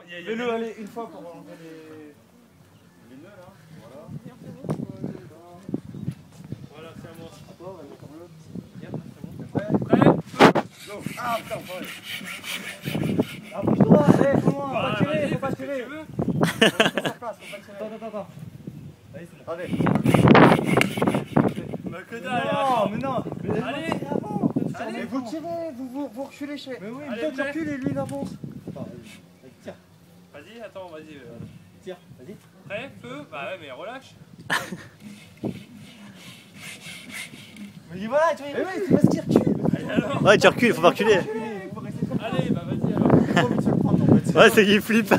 Fais-le, allez, une fois pour enlever les nœuds là. Voilà. Voilà, c'est à moi. À toi, vas-y, comme l'autre. Bien, c'est bon. Prêt? Go. Ah putain, pareil. Ah, bouge-toi, comment? Faut pas tirer, vas-y, faut pas fais ce que tirer. tu veux. Reste sur place, faut pas tirer. Attends. Allez, c'est bon. Allez. Bah que Mais dalle. non, mais non. Mais Allez. avant. Allez. Mais vous tirez, vous reculez chez. Mais oui, Allez, toi tu prêt. recules et lui il avance. Attends, allez, tire. Vas-y, attends, vas-y. Tire, vas-y. Prêt, feu. Bah ouais, mais relâche. Mais voilà, tu vois. Mais oui, tu vas se tirer recule. Allez, alors. Ouais, tu recules, faut pas reculer. Allez, bah vas-y alors. J'ai pas envie de se le prendre en fait. Ouais, c'est qu'il flippe.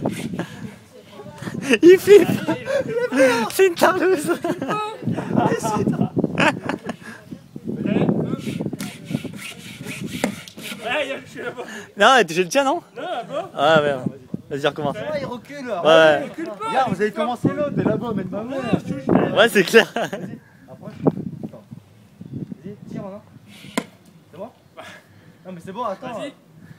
Il flippe. C'est une tarlouse. Prêt, feu. Ouais, je suis là-bas. Non, je le tiens, non? Non, là-bas. Ah merde. Vas-y, recommence. Ça va, il recule là. Ouais. Recule pas. Regarde, vous avez commencé l'autre, t'es là-bas, mais pas moi. Ouais, c'est clair. Vas-y, approche. Attends. Vas-y, tire maintenant. C'est bon? Non, mais c'est bon, attends. Vas-y.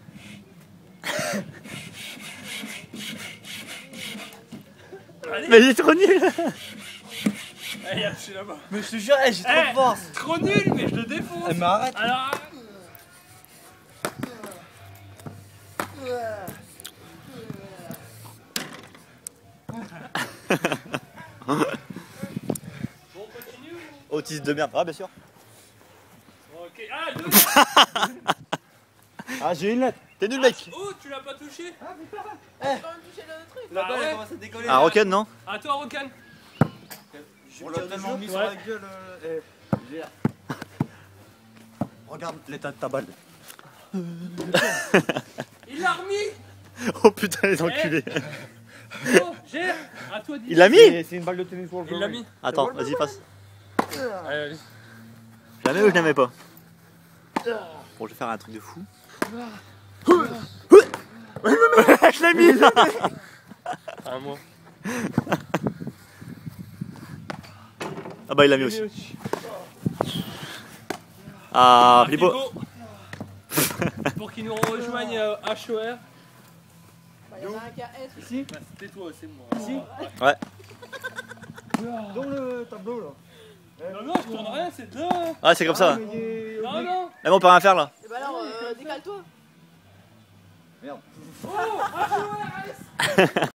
Allez. Mais il est trop nul. Allez, je suis là-bas. Mais je te jure, j'ai trop de force. Trop nul, mais je le défonce. Mais arrête. Alors. Bon, on continue ou... Autiste de merde. Ah, bien sûr. Ok. Ah, deux. Ah, j'ai une lettre. T'es nul, mec. Oh, tu l'as pas touché. Quand même touché le truc. La Ah balle, ouais. elle commence à décoller. Un rocket, non? À toi, Rocan. On l'a tellement mis sur Ouais. la gueule. Regarde l'état de ta balle. Il l'a remis. Oh putain, les enculés. Oh, gère. À toi, dis. Il l'a mis? C'est une balle de tennis pour le Il l'a mis. Attends, vas-y, passe. Allez, vas-y. Je la mets ou je la mets pas? Bon, je vais faire un truc de fou. Je l'ai mis là. À moi. Ah bah il l'a mis aussi. Ah, Filippo. Pour qu'ils nous rejoignent HOR. Bah, il y en a un qui a S. Ici. Bah, c'était toi, c'est moi. Ici. Ouais. Dans le tableau là. Non, non, je tourne rien, c'est dedans. Ah, c'est comme ça. mais il est- Non, non. Mais bon, on peut rien faire là. Et bah alors, décale-toi. Merde. Oh, HORS.